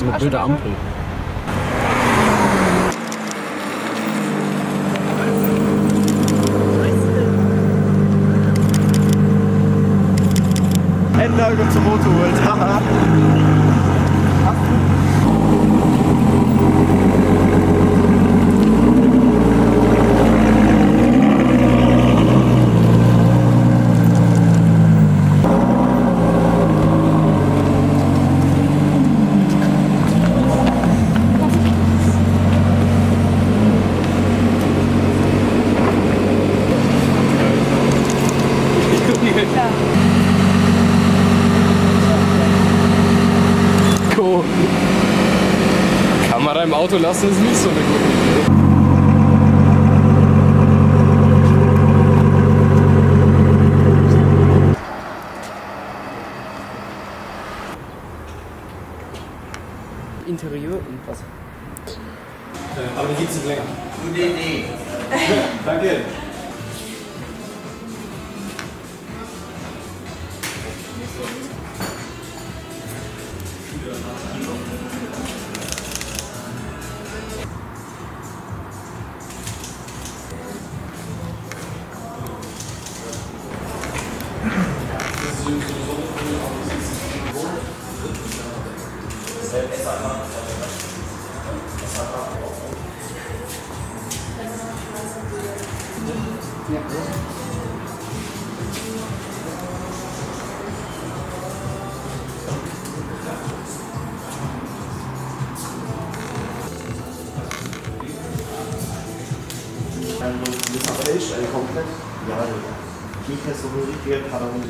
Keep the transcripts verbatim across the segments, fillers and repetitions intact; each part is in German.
eine blöde Ampel. Endlage zum Motor holt. Kamera im Auto lassen ist nicht so eine gute Idee. Interieur und was? Äh, aber dann geht's nicht länger. Nee, nee. Danke. Ja. Also, das ist aber echt eine komplett. Ja, nicht mehr so eine richtige Parodie.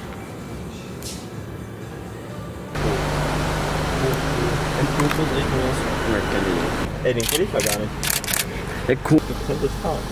Ey, den kenn ich ja gar nicht. Ja, cool. Du könntest fahren.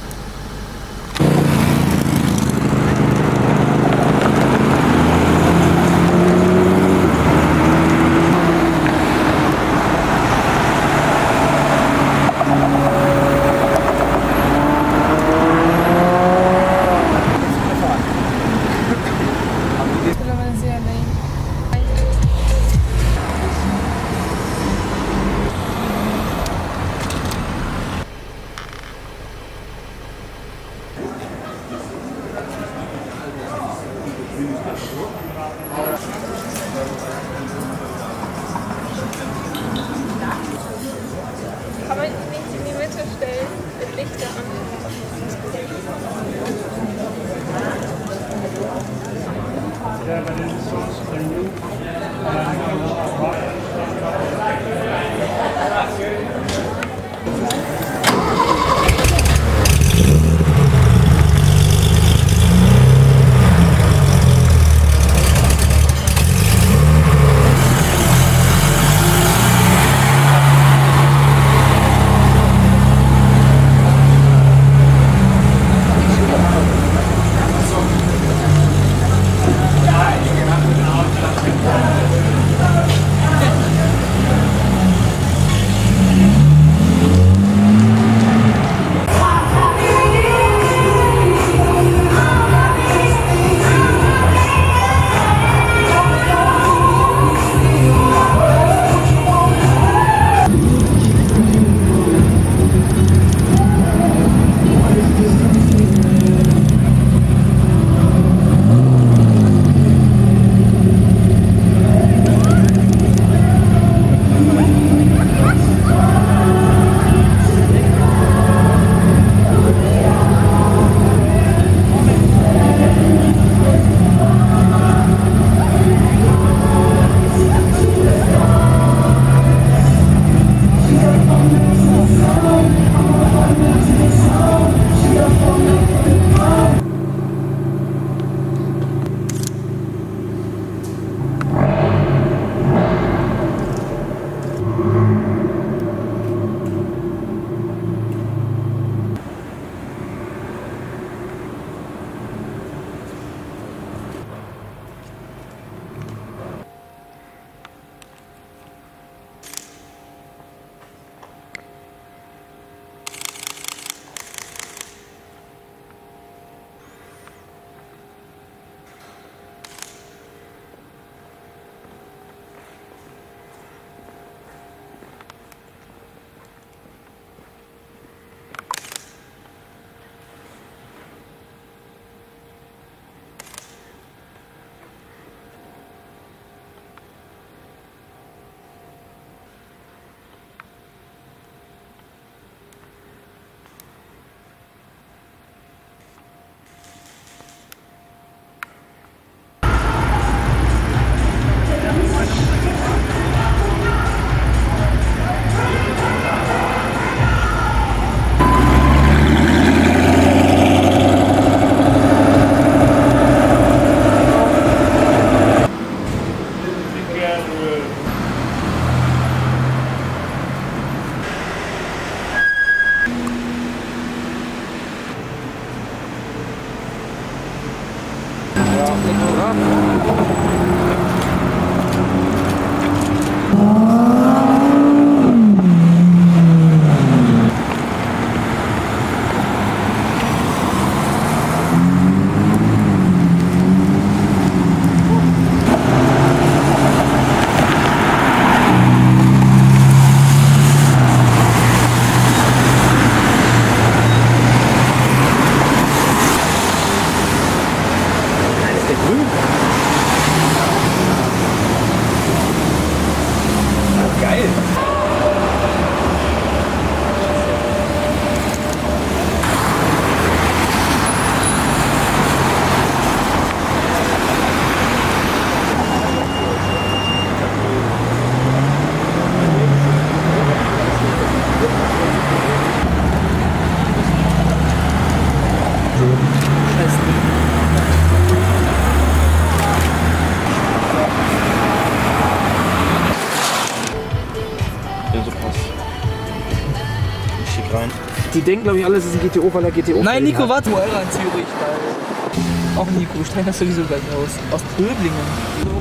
nicht rein. Die denken, glaube ich, alles ist ein G T O, weil er G T O. Nein, Nico, warte. Moira in Zürich. Weil auch Nico, stell das sowieso gleich aus. Aus Böblingen.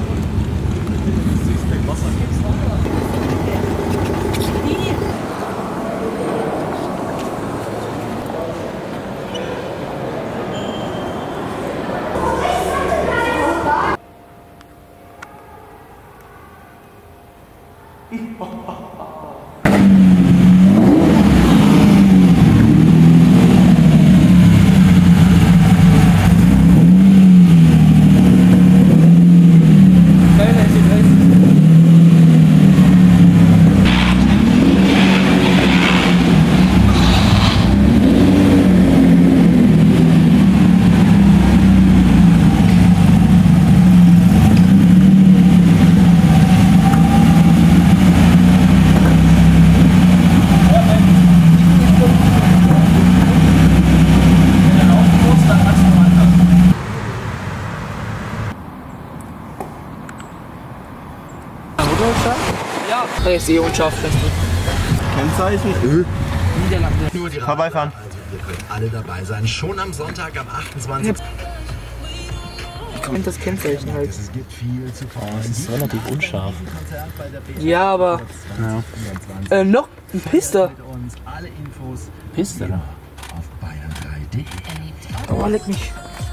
Ja, er ist eh unscharf. Kennzeichen? Niederlande. Nur die Vorbeifahren. Also ihr könnt alle dabei sein. Schon am Sonntag, am achtundzwanzigsten Ich komme das Kennzeichen halt. Es gibt viel zu fahren. Das ist relativ unscharf. Ja, aber. Ja. Äh, noch ein Pister. Und alle Infos Piste, oder? auf bayern drei punkt de. Oh, leck mich.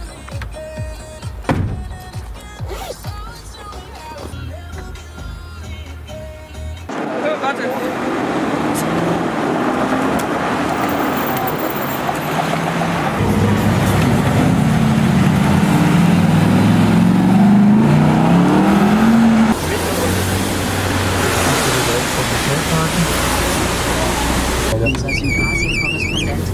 Äh, warte. Unser Südasien-Korrespondent.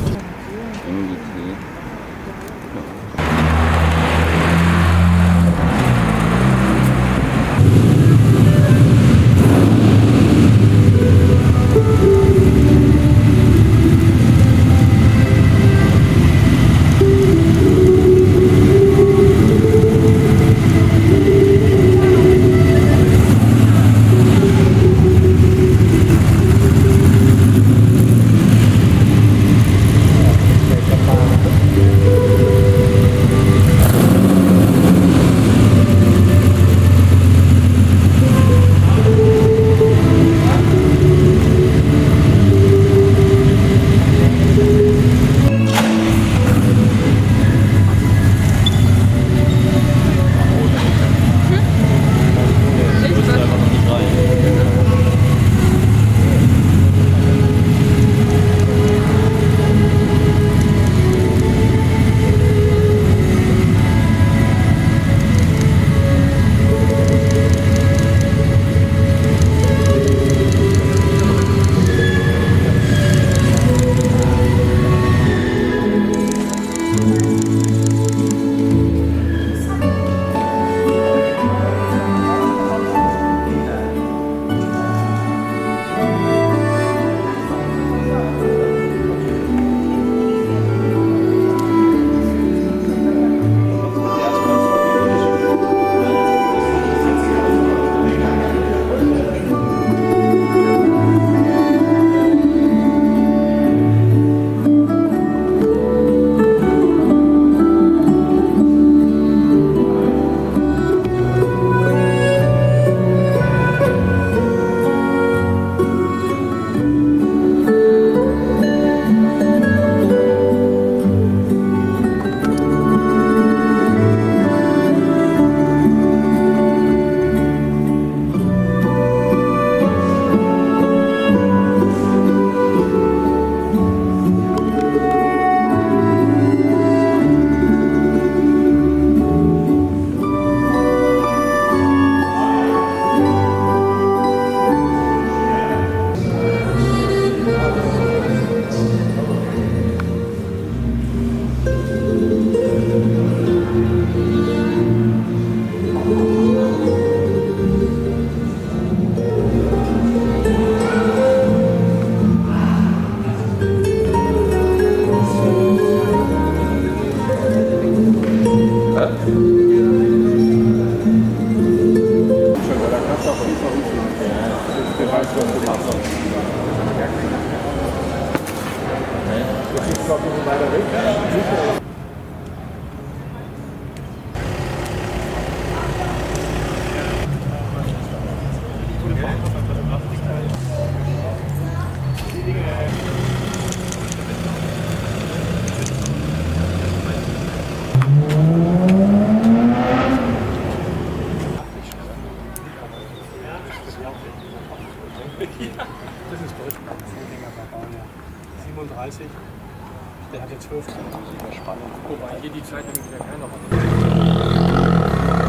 Das ist Deutsch. siebenunddreißig. Der hatte zwölf. Super spannend. Wobei hier die Zeit nämlich wieder keiner hat.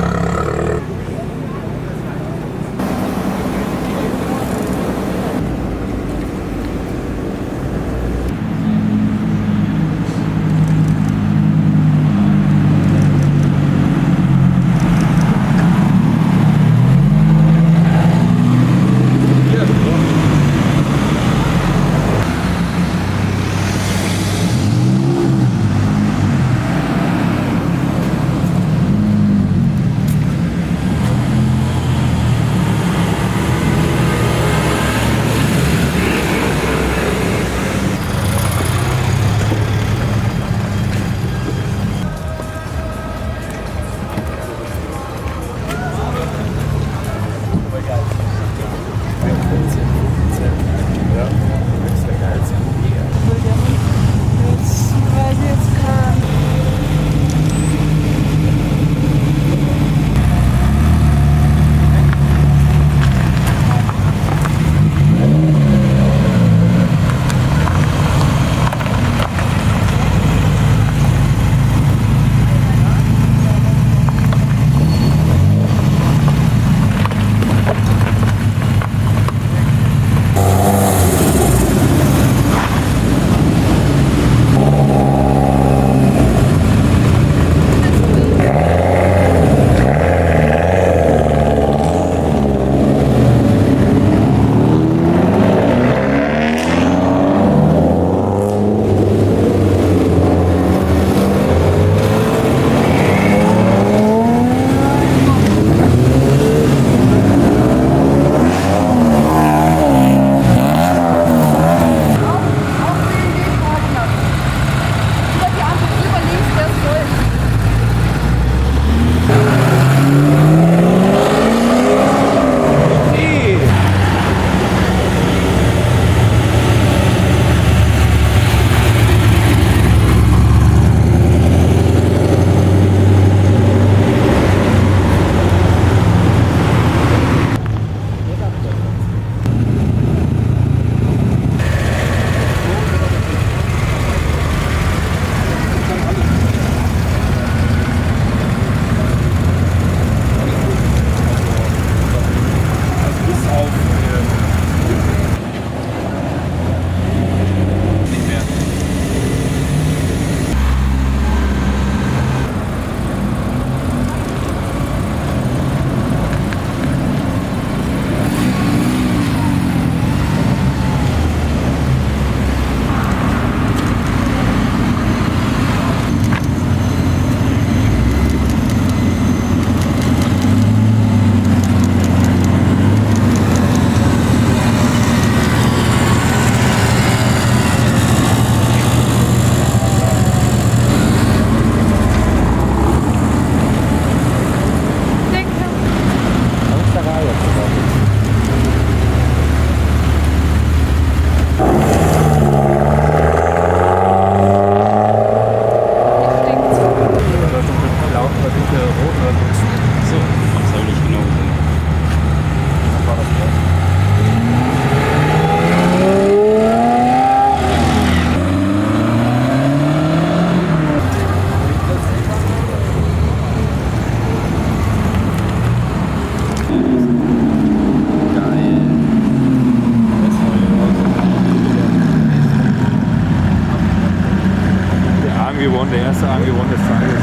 gewonnen, der erste angewonnen des Tages.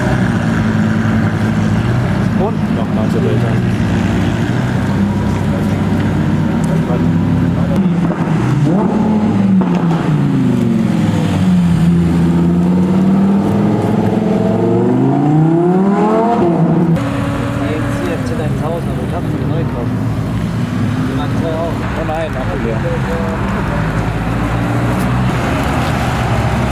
Und noch manche Bilder. Oh nein, Akku leer.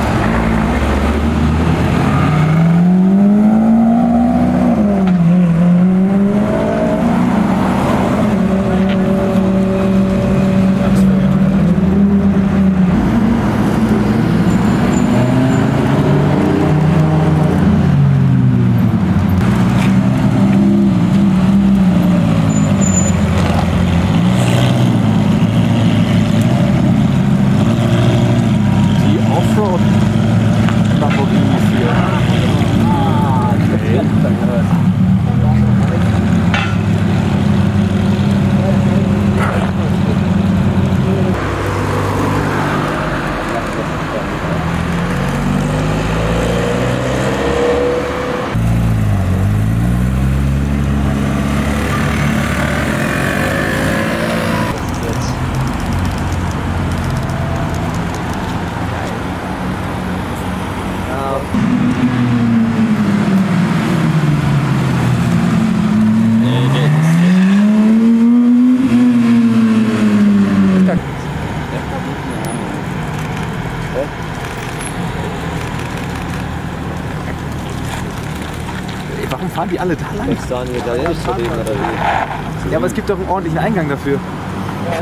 fahren die alle da lang? Jetzt da nicht italienisch zu reden oder wie? Ja, aber es gibt doch einen ordentlichen Eingang dafür. Ja,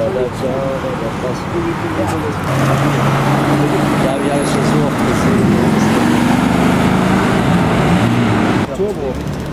wir haben schon so oft gesehen. Turbo.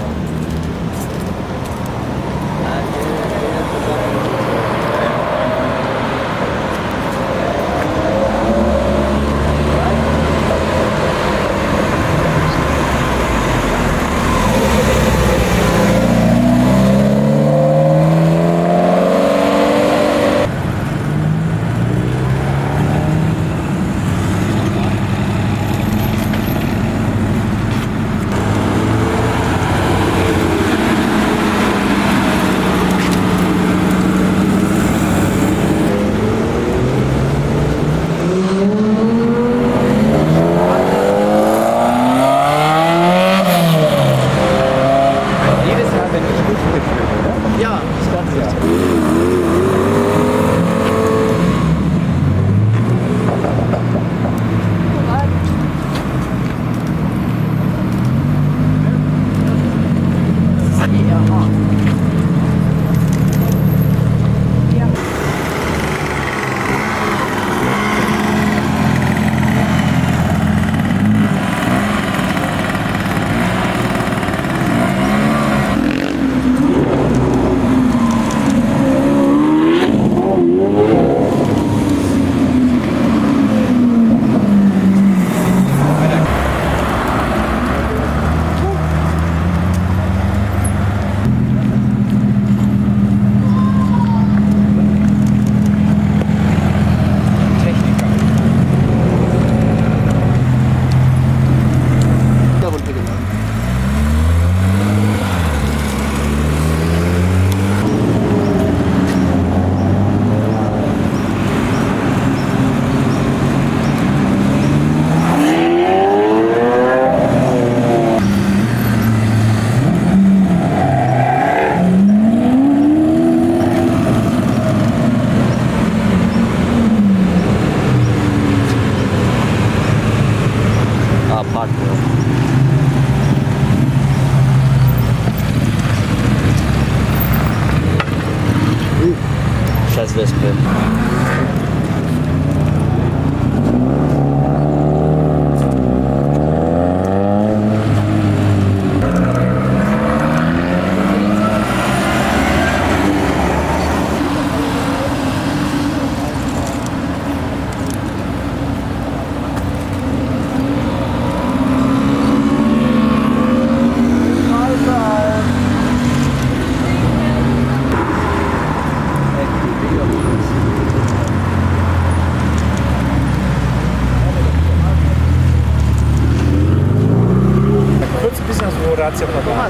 Scheiß Wespe. Grazie papà.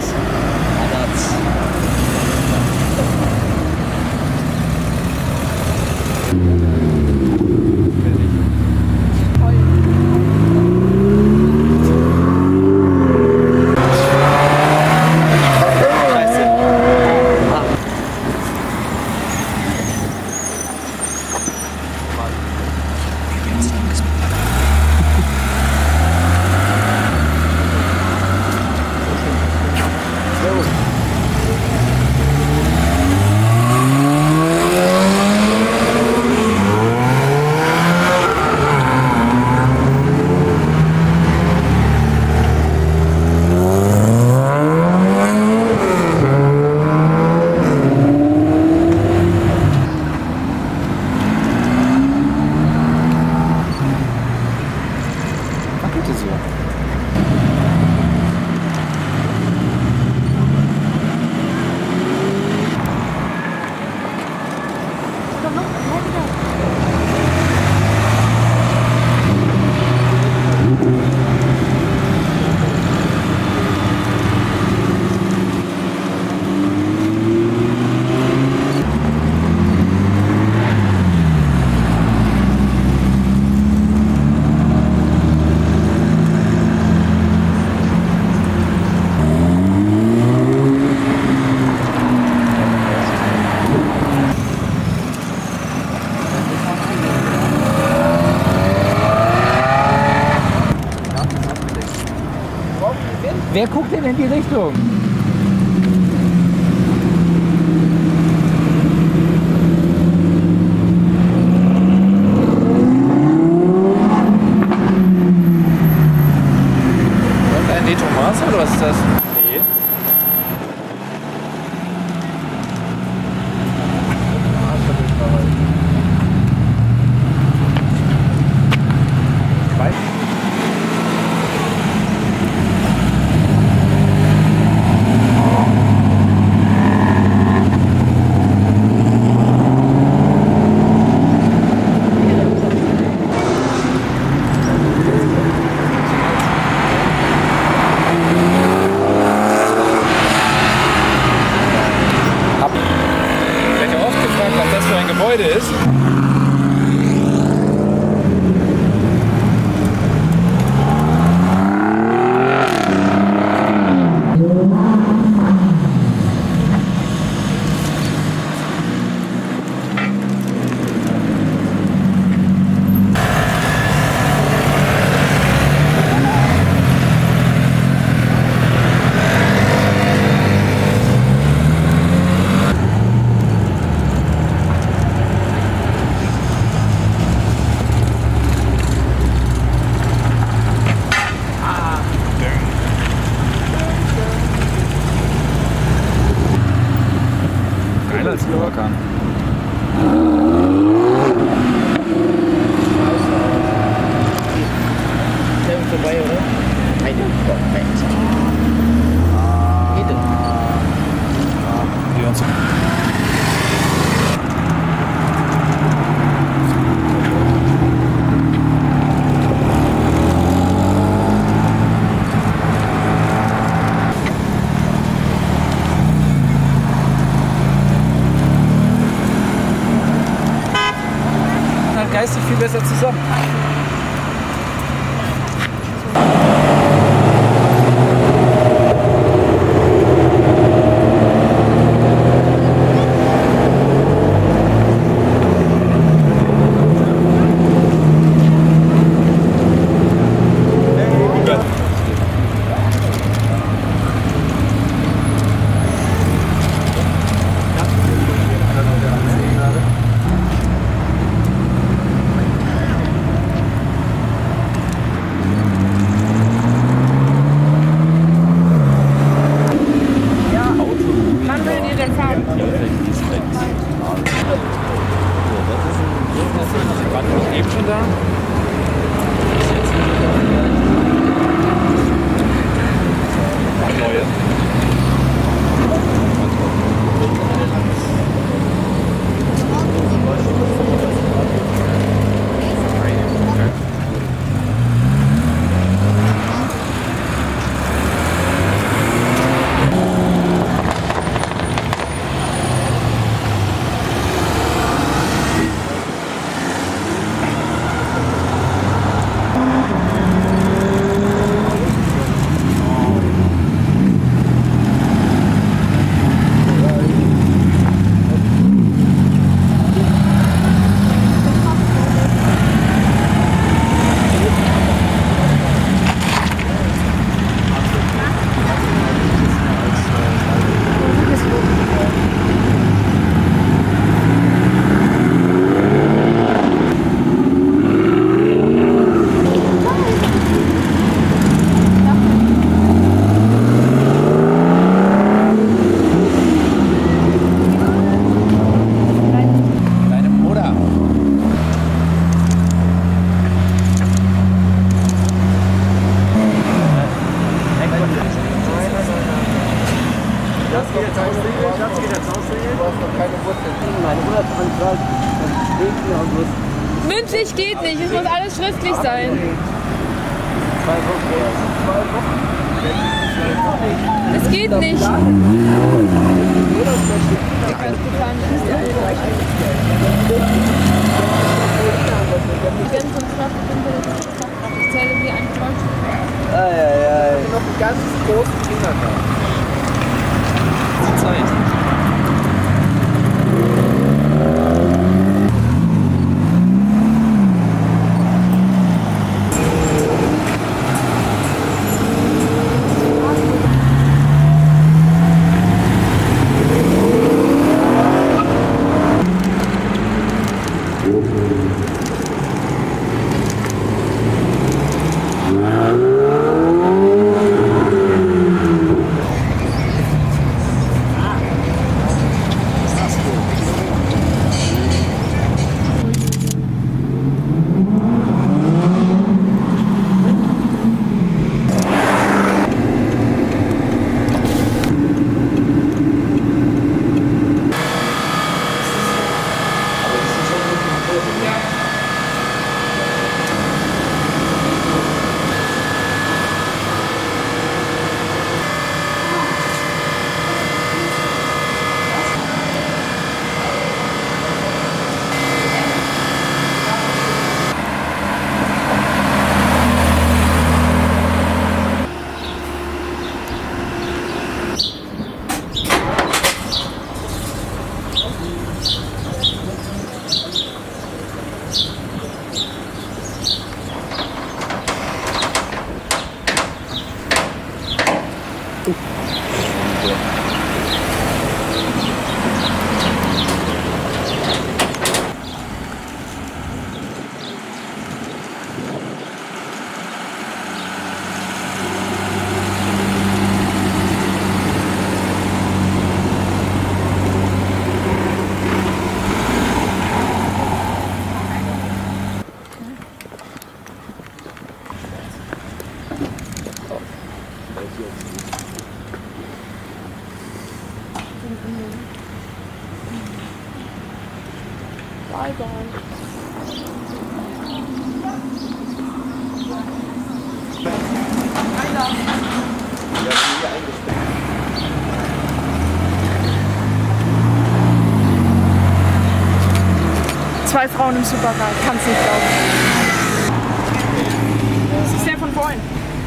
Wer guckt denn in die Richtung? Ein Detomas oder was ist das? Nee. Ich werde ja oft gefragt, was das für ein Gebäude ist. Geiler als Huracan. Vorbei, oder? Eine Perfekt. Jede. Die uns Halt geistig viel besser zusammen. Wann will ihr denn fahren? War nicht eben schon da? Neue. Deine Mutter. Das geht jetzt ausregeln, das geht jetzt ausregeln. Du hast noch keine Wurzeln. Meine Urlaubsantrag steht mir und muss Mündlich geht nicht, es muss alles schriftlich sein. zwei Wochen. Zwei Wochen. Es geht nicht. Ja. Ich bin so knapp, ich zähle wie ein Freund. Ah, ja, ja. Ich habe noch einen ganz großen Finger da. Die Zeit. Bye bye. Zwei Frauen im Supermarkt, kannst nicht glauben. Das ist der von vorhin.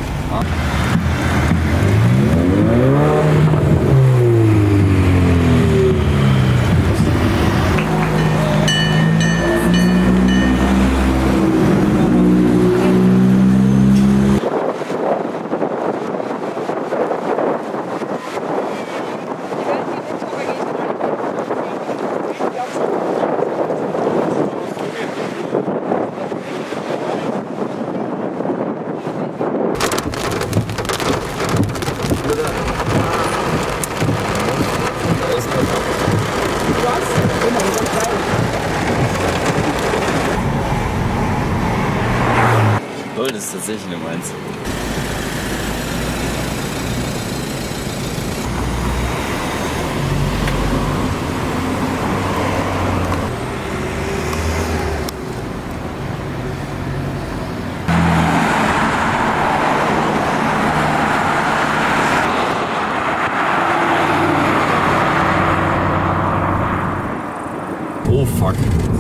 Lol, das ist tatsächlich eine Mainz. Oh fuck.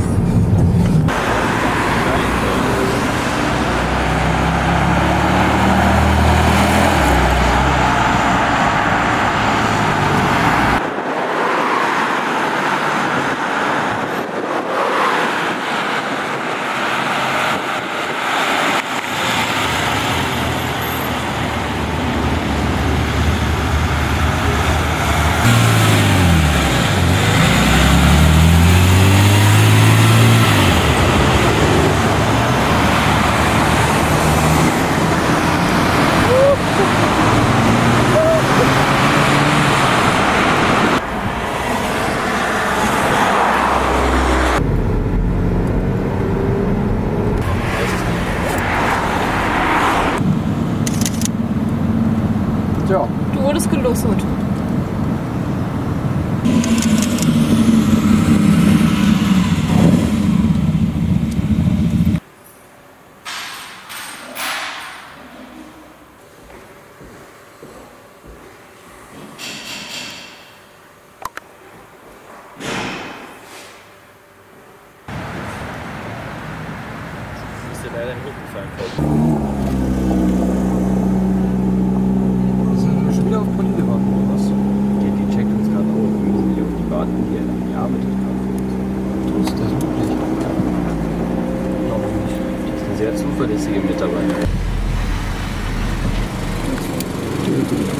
Ja. Du wurdest gelosset. Ist dir leider in den Rücken gefallen. Schon wieder auf Pauline warten, oder was? Die, die checkt uns gerade auf. Wir müssen hier auf die warten, die die arbeitet gerade. Ist das möglich? Glaube ich nicht. Die ist eine sehr zuverlässige Mitarbeiterin.